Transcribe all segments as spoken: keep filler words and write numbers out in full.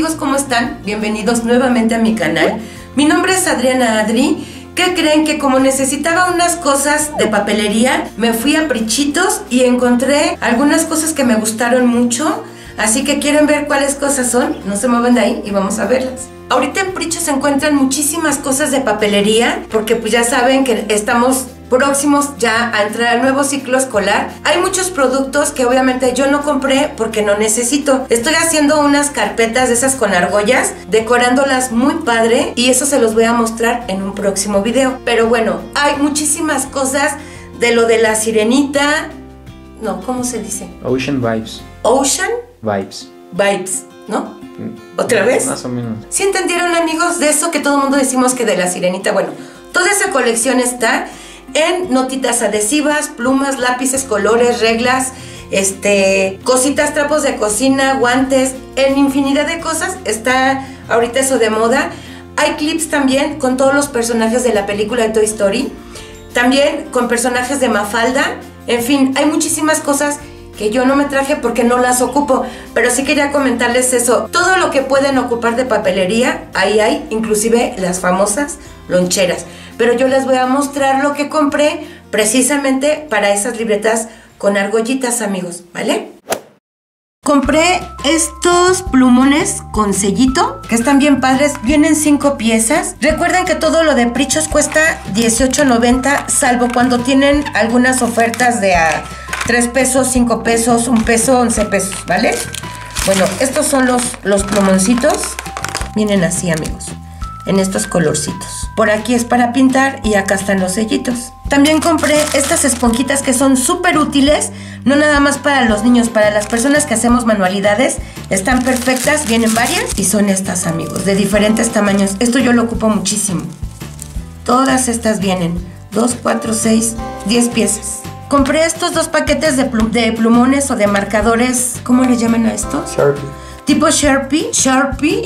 amigos, ¿cómo están? Bienvenidos nuevamente a mi canal. Mi nombre es Adriana Adri. ¿Qué creen? Que como necesitaba unas cosas de papelería, me fui a Prichitos y encontré algunas cosas que me gustaron mucho. Así que quieren ver cuáles cosas son, no se muevan de ahí y vamos a verlas. Ahorita en Prichos se encuentran muchísimas cosas de papelería, porque pues ya saben que estamos próximos ya a entrar al nuevo ciclo escolar. Hay muchos productos que obviamente yo no compré porque no necesito. Estoy haciendo unas carpetas de esas con argollas, decorándolas muy padre, y eso se los voy a mostrar en un próximo video. Pero bueno, hay muchísimas cosas de lo de la sirenita. No, ¿cómo se dice? Ocean Vibes. Ocean Vibes. Vibes, ¿no? ¿Otra vez? Más o menos. ¿Sí entendieron, amigos, de eso que todo el mundo decimos que de la sirenita? Bueno, toda esa colección está en notitas adhesivas, plumas, lápices, colores, reglas, este, cositas, trapos de cocina, guantes, en infinidad de cosas. Está ahorita eso de moda. Hay clips también con todos los personajes de la película de Toy Story, también con personajes de Mafalda. En fin, hay muchísimas cosas que yo no me traje porque no las ocupo, pero sí quería comentarles eso. Todo lo que pueden ocupar de papelería, ahí hay, inclusive las famosas loncheras. Pero yo les voy a mostrar lo que compré precisamente para esas libretas con argollitas, amigos, ¿vale? Compré estos plumones con sellito, que están bien padres. Vienen cinco piezas. Recuerden que todo lo de Prichos cuesta dieciocho noventa, salvo cuando tienen algunas ofertas de a tres pesos, cinco pesos, un peso, once pesos, ¿vale? Bueno, estos son los, los plumoncitos. Vienen así, amigos, en estos colorcitos. Por aquí es para pintar y acá están los sellitos. También compré estas esponjitas que son súper útiles, no nada más para los niños, para las personas que hacemos manualidades. Están perfectas, vienen varias y son estas, amigos, de diferentes tamaños. Esto yo lo ocupo muchísimo. Todas estas vienen, dos, cuatro, seis, diez piezas. Compré estos dos paquetes de, plum de plumones o de marcadores, ¿cómo le llaman a estos? Sharpie. Tipo Sharpie, Sharpie.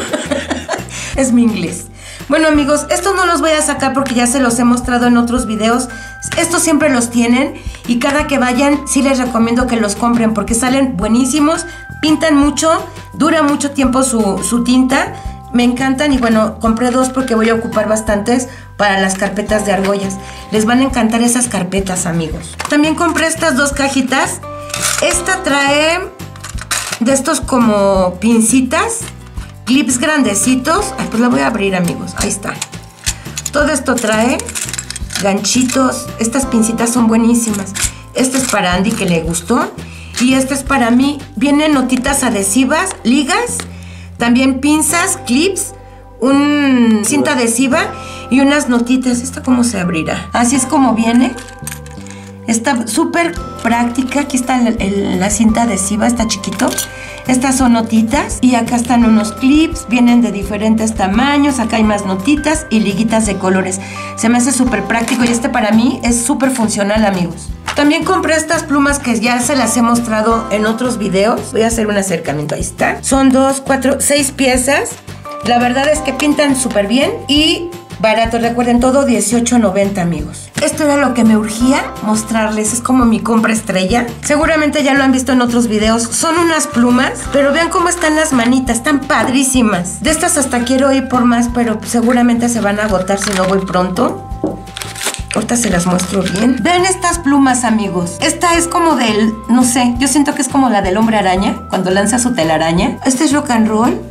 Es mi inglés. Bueno, amigos, estos no los voy a sacar porque ya se los he mostrado en otros videos. Estos siempre los tienen y cada que vayan sí les recomiendo que los compren porque salen buenísimos, pintan mucho, dura mucho tiempo su, su tinta. Me encantan y bueno, compré dos porque voy a ocupar bastantes para las carpetas de argollas. Les van a encantar esas carpetas, amigos. También compré estas dos cajitas. Esta trae de estos como pincitas, clips grandecitos. Ay, pues la voy a abrir, amigos. Ahí está. Todo esto trae ganchitos. Estas pincitas son buenísimas. Este es para Andy, que le gustó. Y este es para mí. Vienen notitas adhesivas, ligas, también pinzas, clips, un cinta adhesiva y unas notitas. ¿Esta cómo se abrirá? Así es como viene. Está súper práctica. Aquí está el, el, la cinta adhesiva, está chiquito. Estas son notitas y acá están unos clips, vienen de diferentes tamaños. Acá hay más notitas y liguitas de colores. Se me hace súper práctico y este para mí es súper funcional, amigos. También compré estas plumas que ya se las he mostrado en otros videos. Voy a hacer un acercamiento, ahí está. Son dos, cuatro, seis piezas. La verdad es que pintan súper bien y barato. Recuerden, todo dieciocho noventa, amigos. Esto era lo que me urgía mostrarles. Es como mi compra estrella. Seguramente ya lo han visto en otros videos. Son unas plumas, pero vean cómo están las manitas. Están padrísimas. De estas hasta quiero ir por más, pero seguramente se van a agotar si no voy pronto. Ahorita se las muestro bien. Vean estas plumas, amigos. Esta es como del, no sé, yo siento que es como la del hombre araña, cuando lanza su telaraña. Este es rock and roll.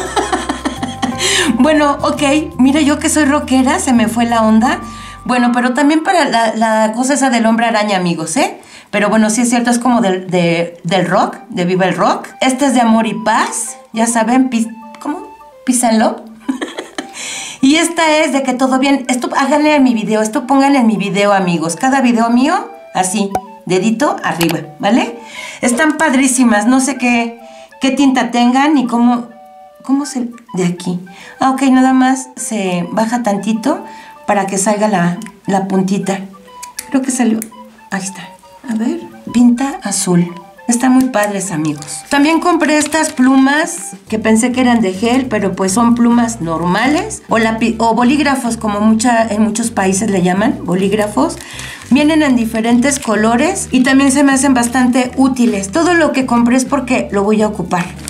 Bueno, ok, mira, yo que soy rockera, se me fue la onda. Bueno, pero también para la, la cosa esa del hombre araña, amigos, ¿eh? Pero bueno, sí es cierto, es como del, de, del rock, de Viva el Rock. Este es de amor y paz, ya saben, pis, ¿cómo? Písalo. Y esta es de que todo bien. Esto háganle en mi video, esto pónganle en mi video, amigos. Cada video mío, así, dedito arriba, ¿vale? Están padrísimas, no sé qué, qué tinta tengan ni cómo... ¿Cómo se...? De aquí. Ah, ok, nada más se baja tantito para que salga la, la puntita. Creo que salió... Ahí está. A ver. Pinta azul. Están muy padres, amigos. También compré estas plumas que pensé que eran de gel, pero pues son plumas normales. O, lapi o bolígrafos, como mucha, en muchos países le llaman. Bolígrafos. Vienen en diferentes colores y también se me hacen bastante útiles. Todo lo que compré es porque lo voy a ocupar.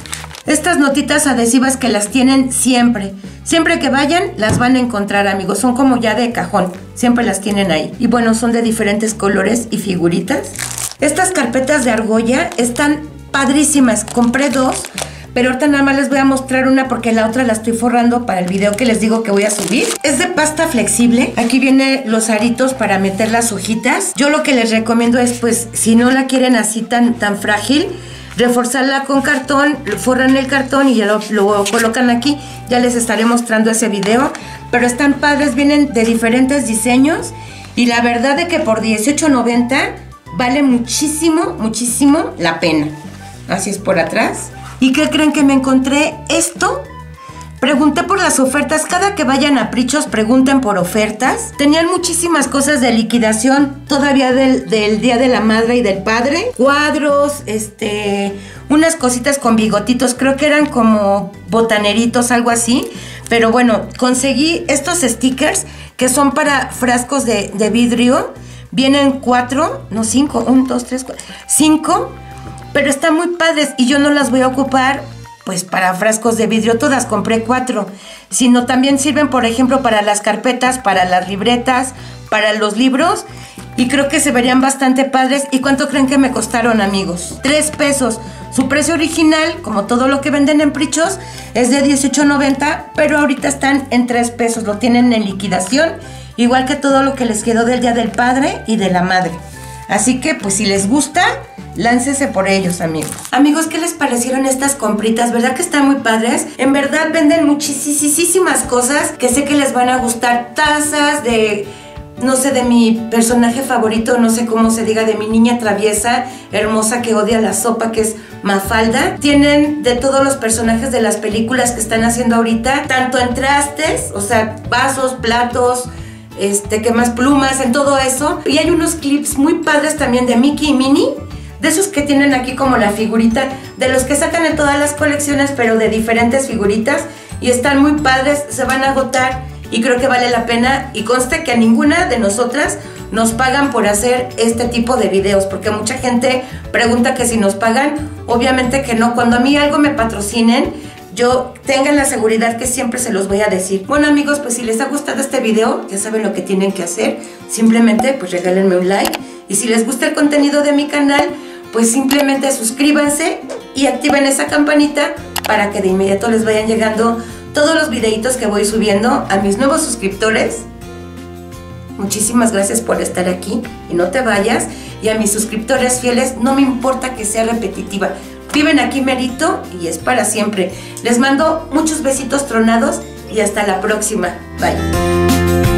Estas notitas adhesivas que las tienen siempre. Siempre que vayan, las van a encontrar, amigos. Son como ya de cajón. Siempre las tienen ahí. Y bueno, son de diferentes colores y figuritas. Estas carpetas de argolla están padrísimas. Compré dos, pero ahorita nada más les voy a mostrar una porque la otra la estoy forrando para el video que les digo que voy a subir. Es de pasta flexible. Aquí vienen los aritos para meter las hojitas. Yo lo que les recomiendo es, pues, si no la quieren así tan, tan frágil, reforzarla con cartón, forran el cartón y ya lo, lo colocan aquí. Ya les estaré mostrando ese video. Pero están padres, vienen de diferentes diseños. Y la verdad de que por dieciocho noventa vale muchísimo, muchísimo la pena. Así es por atrás. ¿Y qué creen que me encontré? Esto. Pregunté por las ofertas. Cada que vayan a Prichos, pregunten por ofertas. Tenían muchísimas cosas de liquidación todavía del, del Día de la Madre y del Padre. Cuadros, este, unas cositas con bigotitos. Creo que eran como botaneritos, algo así. Pero bueno, conseguí estos stickers que son para frascos de, de vidrio. Vienen cuatro, no cinco, un, dos, tres, cuatro, cinco. Pero están muy padres y yo no las voy a ocupar pues para frascos de vidrio, todas compré cuatro, sino también sirven, por ejemplo, para las carpetas, para las libretas, para los libros, y creo que se verían bastante padres. ¿Y cuánto creen que me costaron, amigos? Tres pesos. Su precio original, como todo lo que venden en Prichos, es de dieciocho noventa, pero ahorita están en tres pesos, lo tienen en liquidación, igual que todo lo que les quedó del Día del Padre y de la Madre. Así que, pues, si les gusta, láncese por ellos, amigos. Amigos, ¿qué les parecieron estas compritas? ¿Verdad que están muy padres? En verdad venden muchísimas cosas que sé que les van a gustar. Tazas de, no sé, de mi personaje favorito, no sé cómo se diga, de mi niña traviesa, hermosa, que odia la sopa, que es Mafalda. Tienen de todos los personajes de las películas que están haciendo ahorita, tanto en trastes, o sea, vasos, platos, este, que más plumas, en todo eso. Y hay unos clips muy padres también de Mickey y Minnie, de esos que tienen aquí como la figurita, de los que sacan en todas las colecciones, pero de diferentes figuritas, y están muy padres, se van a agotar y creo que vale la pena. Y conste que a ninguna de nosotras nos pagan por hacer este tipo de videos, porque mucha gente pregunta que si nos pagan. Obviamente que no. Cuando a mí algo me patrocinen, yo tengan la seguridad que siempre se los voy a decir. Bueno, amigos, pues si les ha gustado este video, ya saben lo que tienen que hacer. Simplemente pues regálenme un like, y si les gusta el contenido de mi canal, pues simplemente suscríbanse y activen esa campanita para que de inmediato les vayan llegando todos los videitos que voy subiendo. A mis nuevos suscriptores, muchísimas gracias por estar aquí y no te vayas. Y a mis suscriptores fieles, no me importa que sea repetitiva, viven aquí merito y es para siempre. Les mando muchos besitos tronados y hasta la próxima. Bye.